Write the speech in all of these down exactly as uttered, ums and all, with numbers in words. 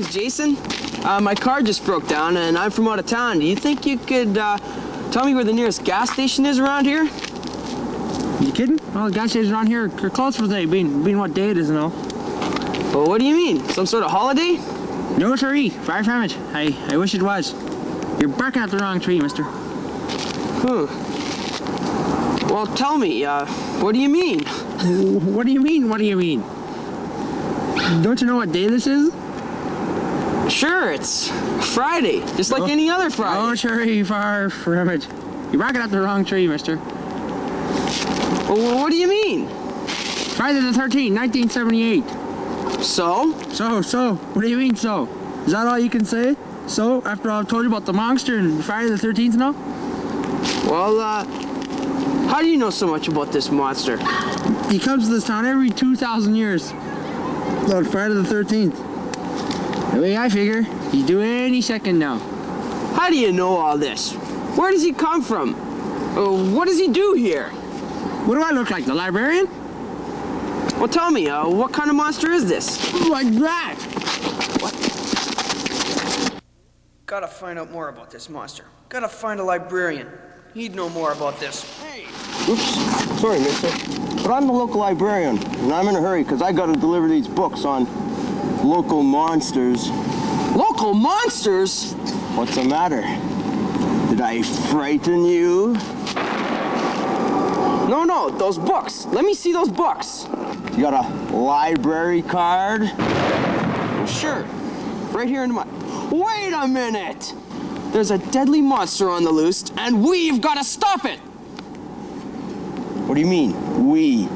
name's Jason. Uh, my car just broke down, and I'm from out of town. Do you think you could uh, tell me where the nearest gas station is around here? You kidding? Well, the gas stations around here are closed for today, being, being what day it is and all. Well, what do you mean? Some sort of holiday? No, sirree. Far from it. I, I wish it was. You're barking at the wrong tree, mister. Hmm. Well, tell me, uh, what do you mean? What do you mean, what do you mean? Don't you know what day this is? Sure, it's Friday, just like no. any other Friday. Oh, sirree, far from it. You're barking at the wrong tree, mister. Well, what do you mean? Friday the thirteenth, nineteen seventy-eight. So? So, so. What do you mean, so? Is that all you can say? So, after I've told you about the monster and Friday the thirteenth now? Well, uh, how do you know so much about this monster? He comes to this town every two thousand years. On Friday the thirteenth. The way I figure, he's due any second now. How do you know all this? Where does he come from? Uh, what does he do here? What do I look like, the librarian? Well, tell me, uh, what kind of monster is this? Like that! What? Gotta find out more about this monster. Gotta find a librarian. He'd know more about this. Hey! Oops, sorry, mister. But I'm the local librarian, and I'm in a hurry because I gotta deliver these books on local monsters. Local monsters? What's the matter? Did I frighten you? No, no, those books. Let me see those books. You got a library card? Well, sure. Right here in my... Wait a minute! There's a deadly monster on the loose, and we've got to stop it! What do you mean, we?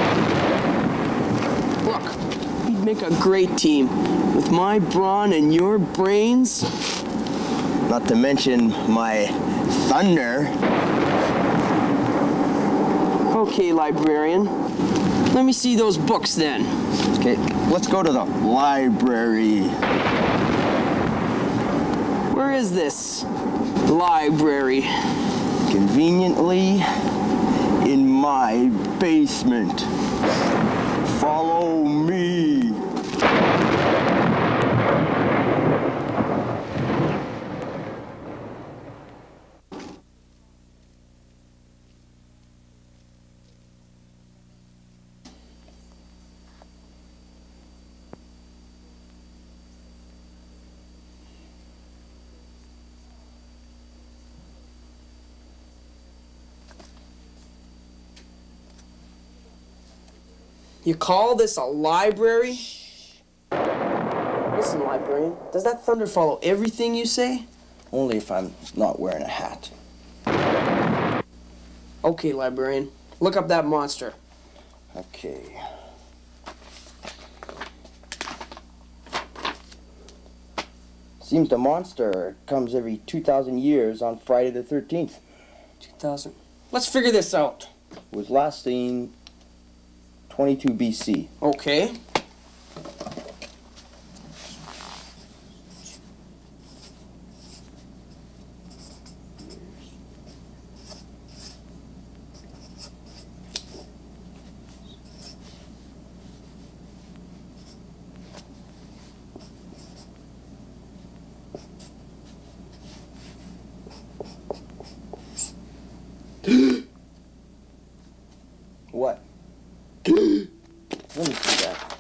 Look, we'd make a great team. With my brawn and your brains. Not to mention my thunder. Okay, librarian. Let me see those books then. Okay, let's go to the library. Where is this library? Conveniently in my basement. Follow me. You call this a library? Listen, librarian, does that thunder follow everything you say? Only if I'm not wearing a hat. Okay, librarian, look up that monster. Okay. Seems the monster comes every two thousand years on Friday the thirteenth. two thousand. Let's figure this out. Was last seen twenty-two B C. Okay. What? Let me see that.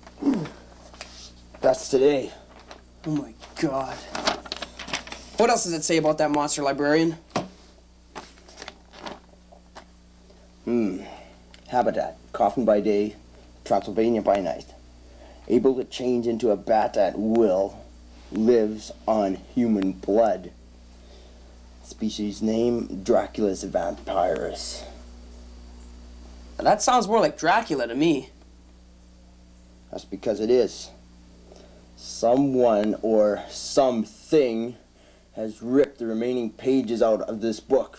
That's today. Oh my God. What else does it say about that monster, librarian? Hmm. Habitat. Coffin by day, Transylvania by night. Able to change into a bat at will. Lives on human blood. Species name, Dracula's vampirus. That sounds more like Dracula to me. That's because it is. Someone or something has ripped the remaining pages out of this book.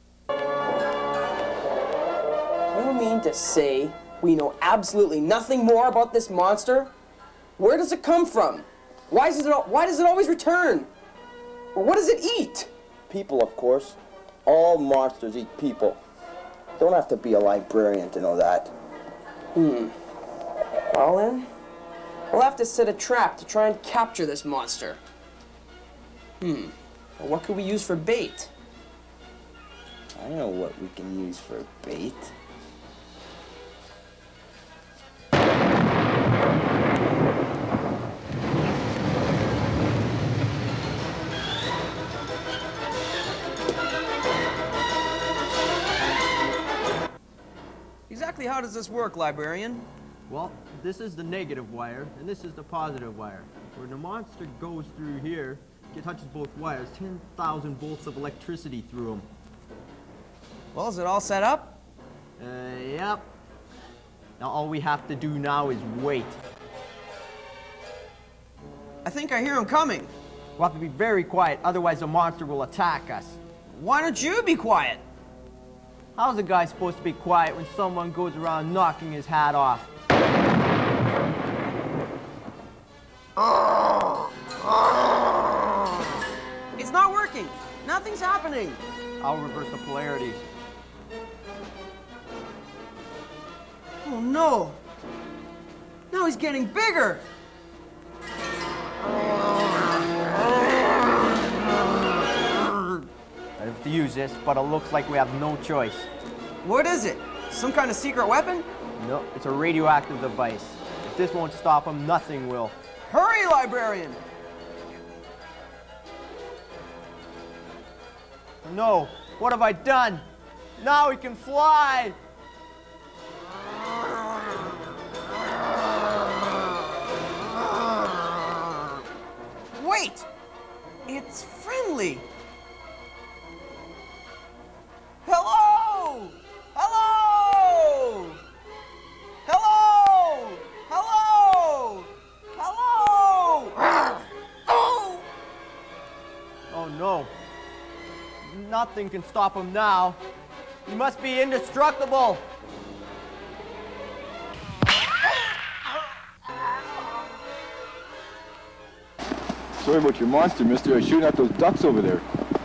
You mean to say we know absolutely nothing more about this monster? Where does it come from? Why does it, why does it always return? Or what does it eat? People, of course. All monsters eat people. Don't have to be a librarian to know that. Hmm. Well then, We'll have to set a trap to try and capture this monster. Hmm. Well, what could we use for bait? I know what we can use for bait. Exactly how does this work, librarian? Well, this is the negative wire, and this is the positive wire. When the monster goes through here, it touches both wires, ten thousand volts of electricity through them. Well, is it all set up? Uh, yep. Now all we have to do now is wait. I think I hear him coming. We'll have to be very quiet, otherwise the monster will attack us. Why don't you be quiet? How's a guy supposed to be quiet when someone goes around knocking his hat off? It's not working. Nothing's happening. I'll reverse the polarities. Oh no. Now he's getting bigger. I have to use this, but it looks like we have no choice. What is it? Some kind of secret weapon? No, it's a radioactive device. If this won't stop him, nothing will. Hurry, librarian! No, what have I done? Now he can fly! Wait! It's friendly! Hello! Hello! Hello! Hello! Hello! Oh! Oh no. Nothing can stop him now. He must be indestructible. Sorry about your monster, mister. I was shooting at those ducks over there.